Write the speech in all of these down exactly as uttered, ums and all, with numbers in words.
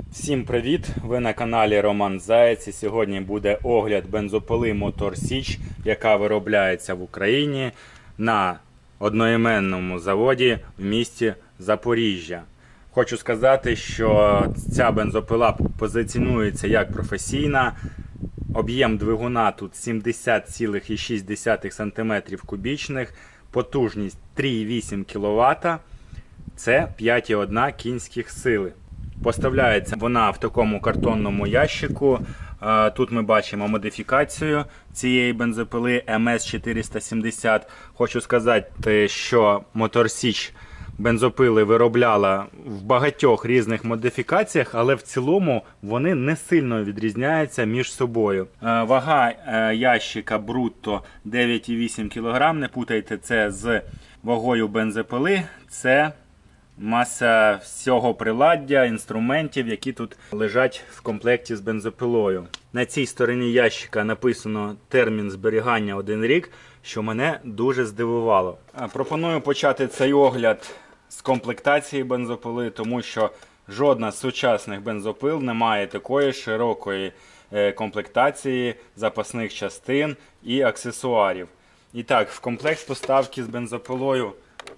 Всім привіт! Ви на каналі Роман Заєць, і сьогодні буде огляд бензопили Мотор Січ, яка виробляється в Україні на одноіменному заводі в місті Запоріжжя. Хочу сказати, що ця бензопила позиціонується як професійна. Об'єм двигуна тут сімдесят цілих шість сантиметрів кубічних, потужність три і вісім кіловата, це п'ять цілих одна кінських сили. Поставляється вона в такому картонному ящику. Тут ми бачимо модифікацію цієї бензопили ем ес чотириста сімдесят. Хочу сказати, що Мотор Січ бензопили виробляла в багатьох різних модифікаціях, але в цілому вони не сильно відрізняються між собою. Вага ящика брутто дев'ять і вісім кілограм. Не путайте це з вагою бензопили. Це маса всього приладдя, інструментів, які тут лежать в комплекті з бензопилою. На цій стороні ящика написано термін зберігання один рік, що мене дуже здивувало. Пропоную почати цей огляд з комплектації бензопили, тому що жодна з сучасних бензопил не має такої широкої комплектації запасних частин і аксесуарів. І так, в комплект поставки з бензопилою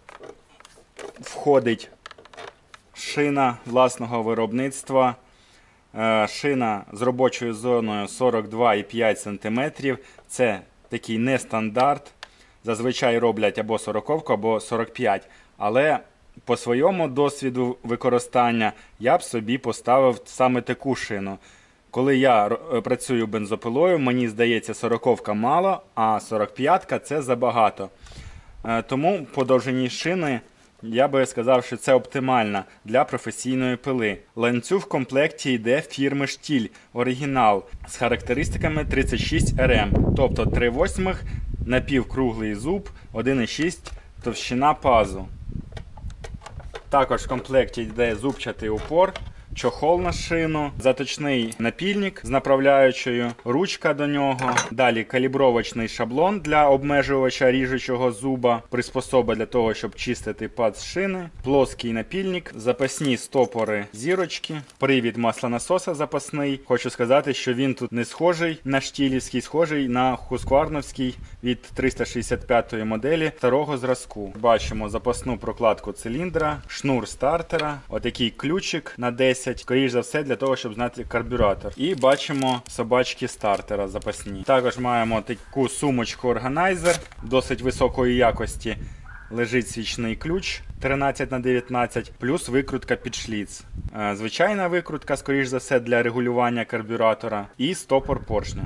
входить шина власного виробництва, шина з робочою зоною сорок два і п'ять сантиметрів. Це такий нестандарт. Зазвичай роблять або сороковку, або сорок п'ять. Але по своєму досвіду використання я б собі поставив саме таку шину. Коли я працюю бензопилою, мені здається, сороковка мало, а сорок п'ятка це забагато. Тому по довжині шини я би сказав, що це оптимально для професійної пили. Ланцюг в комплекті йде фірми Штіль, оригінал, з характеристиками тридцять шість ар ем, тобто три восьмих, напівкруглий зуб, один і шість товщина пазу. Також в комплекті йде зубчатий упор, чохол на шину, заточний напільник з направляючою, ручка до нього, далі калібровочний шаблон для обмежувача ріжучого зуба, приспособа для того, щоб чистити пад з шини, плоский напільник, запасні стопори зірочки, привід маслонасоса запасний. Хочу сказати, що він тут не схожий на штілівський, схожий на хускварновський від триста шістдесят п'ятої моделі старого зразку. Бачимо запасну прокладку циліндра, шнур стартера, отакий ключик на десять. Скоріше за все, для того, щоб знати карбюратор. І бачимо собачки стартера запасні. Також маємо таку сумочку органайзер досить високої якості. Лежить свічний ключ тринадцять на дев'ятнадцять, плюс викрутка під шліц. Звичайна викрутка, скоріш за все, для регулювання карбюратора. І стопор поршня.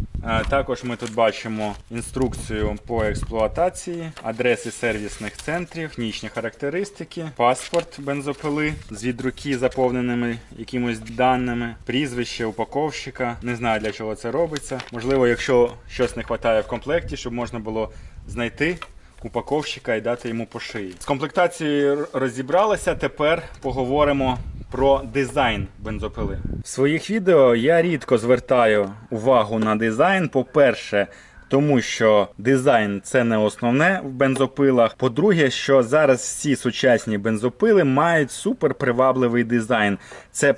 Також ми тут бачимо інструкцію по експлуатації, адреси сервісних центрів, технічні характеристики, паспорт бензопили з від руки заповненими якимось даними, прізвище упаковщика. Не знаю, для чого це робиться. Можливо, якщо щось не вистачає в комплекті, щоб можна було знайти упаковщика і дати йому по шиї. З комплектацією розібралися, тепер поговоримо про дизайн бензопили. В своїх відео я рідко звертаю увагу на дизайн. По-перше, тому що дизайн – це не основне в бензопилах. По-друге, що зараз всі сучасні бензопили мають супер привабливий дизайн. Це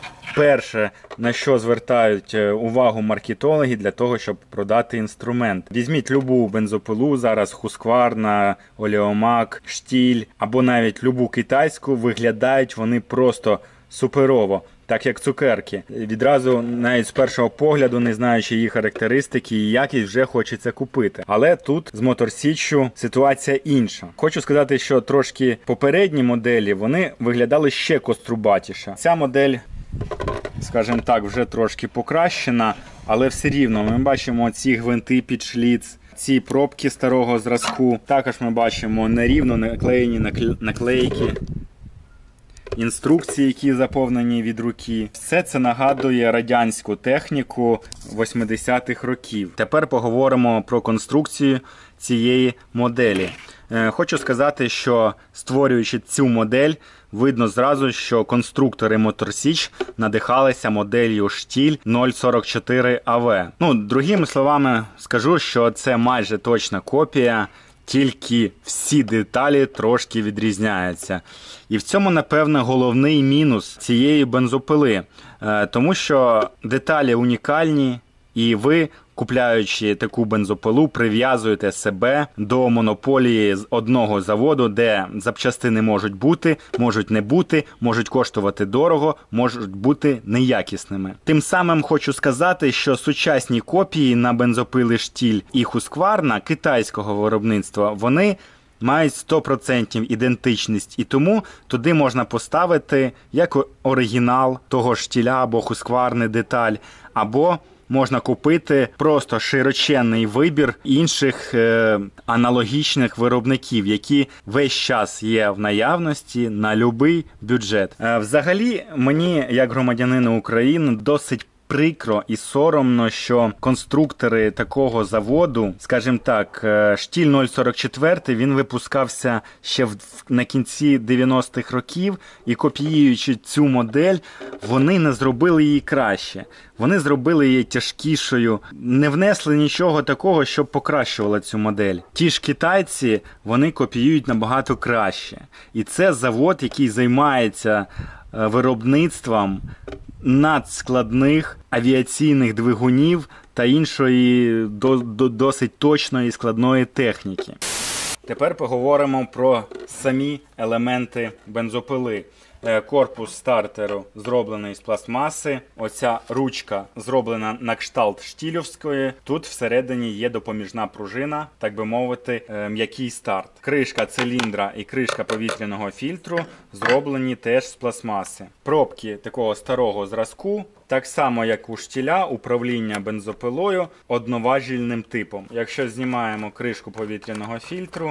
перше, на що звертають увагу маркетологи для того, щоб продати інструмент. Візьміть любу бензопилу, зараз Husqvarna, Oleomak, Штіль, або навіть любу китайську, виглядають вони просто суперово, так як цукерки. Відразу, навіть з першого погляду, не знаючи її характеристики і якість, вже хочеться купити. Але тут з Мотор Січчю ситуація інша. Хочу сказати, що трошки попередні моделі, вони виглядали ще кострубатіше. Ця модель, скажімо так, вже трошки покращена, але все рівно ми бачимо ці гвинти під шліц, ці пробки старого зразку. Також ми бачимо нерівно наклеєні наклейки, інструкції, які заповнені від руки. Все це нагадує радянську техніку восьмидесятих років. Тепер поговоримо про конструкцію цієї моделі. Хочу сказати, що створюючи цю модель, видно зразу, що конструктори Мотор Січ надихалися моделлю Штіль нуль сорок чотири а ве. Ну, другими словами скажу, що це майже точна копія тільки всі деталі трошки відрізняються. І в цьому, напевно, головний мінус цієї бензопили. Тому що деталі унікальні, і ви, купляючи таку бензопилу, прив'язуєте себе до монополії з одного заводу, де запчастини можуть бути, можуть не бути, можуть коштувати дорого, можуть бути неякісними. Тим самим хочу сказати, що сучасні копії на бензопили Штіль і Husqvarna китайського виробництва, вони мають сто відсотків ідентичність, і тому туди можна поставити як оригінал того Штіля або Husqvarna деталь, або можна купити просто широченний вибір інших е, аналогічних виробників, які весь час є в наявності на будь-який бюджет. Е, взагалі, мені, як громадянину України, досить прикро і соромно, що конструктори такого заводу, скажімо так, Штіль нуль сорок чотири, він випускався ще в, на кінці дев'яностих років, і копіюючи цю модель, вони не зробили її краще. Вони зробили її тяжкішою, не внесли нічого такого, щоб покращувало цю модель. Ті ж китайці, вони копіюють набагато краще. І це завод, який займається виробництвом надскладних авіаційних двигунів та іншої до, до, досить точної складної техніки. Тепер поговоримо про самі елементи бензопили. Корпус стартеру зроблений з пластмаси. Оця ручка зроблена на кшталт штілівської. Тут всередині є допоміжна пружина, так би мовити, м'який старт. Кришка циліндра і кришка повітряного фільтру зроблені теж з пластмаси. Пробки такого старого зразку, так само як у Штіля, управління бензопилою одноважільним типом. Якщо знімаємо кришку повітряного фільтру,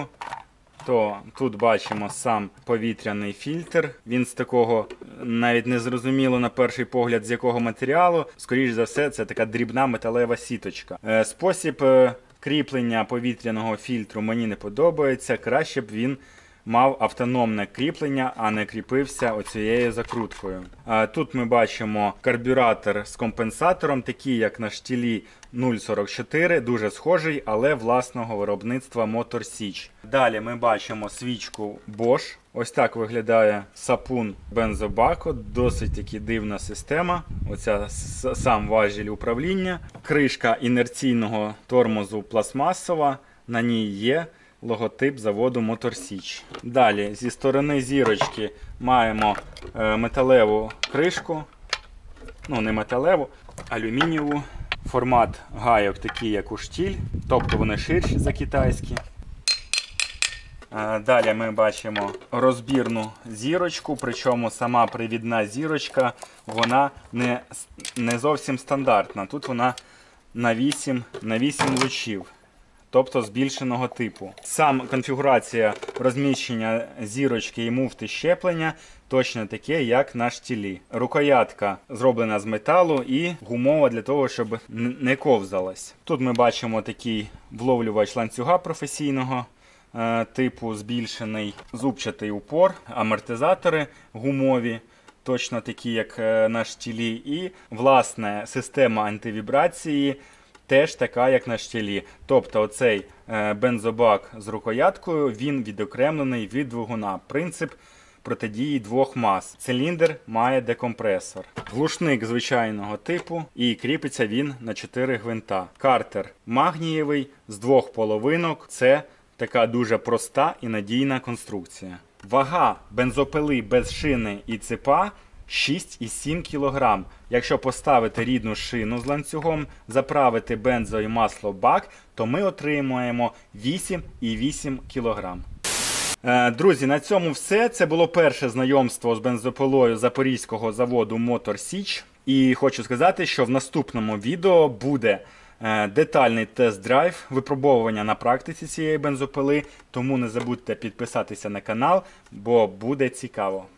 то тут бачимо сам повітряний фільтр. Він з такого, навіть не зрозуміло на перший погляд, з якого матеріалу. Скоріш за все, це така дрібна металева сіточка. Спосіб кріплення повітряного фільтру мені не подобається. Краще б він мав автономне кріплення, а не кріпився оцією закруткою. Тут ми бачимо карбюратор з компенсатором, такий як на Штілі нуль сорок чотири, дуже схожий, але власного виробництва Motor Січ. Далі ми бачимо свічку Bosch. Ось так виглядає сапун бензобаку, досить таки дивна система. Оця сам важіль управління. Кришка інерційного тормозу пластмасова, на ній є логотип заводу Motor Січ. Далі, зі сторони зірочки маємо е, металеву кришку, ну не металеву, алюмінієву. Формат гайок такий, як у Штіль, тобто вони ширші за китайські. Е, далі ми бачимо розбірну зірочку, причому сама привідна зірочка, вона не, не зовсім стандартна. Тут вона на вісім, на вісім лучів. Тобто збільшеного типу. Сам конфігурація розміщення зірочки і муфти щеплення точно таке, як на Штілі. Рукоятка зроблена з металу і гумова для того, щоб не ковзалась. Тут ми бачимо такий вловлювач ланцюга професійного е, типу, збільшений зубчатий упор, амортизатори гумові, точно такі, як на Штілі, і, власне, система антивібрації теж така, як на Штілі. Тобто оцей е, бензобак з рукояткою, він відокремлений від двигуна. Принцип протидії двох мас. Циліндр має декомпресор. Глушник звичайного типу, і кріпиться він на чотири гвинта. Картер магнієвий з двох половинок. Це така дуже проста і надійна конструкція. Вага бензопили без шини і цепа шість і сім кілограм. Якщо поставити рідну шину з ланцюгом, заправити бензо і масло в бак, то ми отримуємо вісім і вісім кілограм. Друзі, на цьому все. Це було перше знайомство з бензопилою запорізького заводу Motor Січ. І хочу сказати, що в наступному відео буде детальний тест-драйв, випробовування на практиці цієї бензопили. Тому не забудьте підписатися на канал, бо буде цікаво.